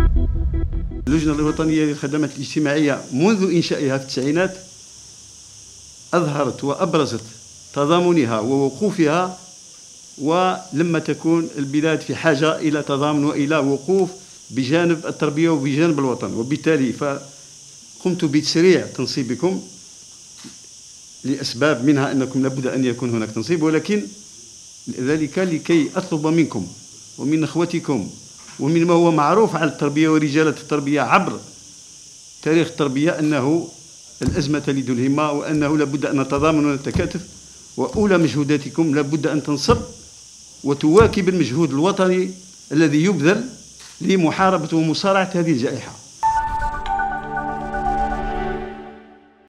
اللجنة الوطنية للخدمات الاجتماعية منذ إنشائها في التسعينات أظهرت وأبرزت تضامنها ووقوفها، ولما تكون البلاد في حاجة إلى تضامن وإلى وقوف بجانب التربية وبجانب الوطن. وبالتالي فقمت بتسريع تنصيبكم لأسباب، منها أنكم لابد أن يكون هناك تنصيب، ولكن ذلك لكي أطلب منكم ومن أخوتكم ومن ما هو معروف على التربية ورجالة التربية عبر تاريخ التربية أنه الأزمة تلد الهمة، وأنه لابد أن نتضامن ونتكاتف، وأولى مجهوداتكم لابد أن تنصب وتواكب المجهود الوطني الذي يبذل لمحاربة ومصارعة هذه الجائحة.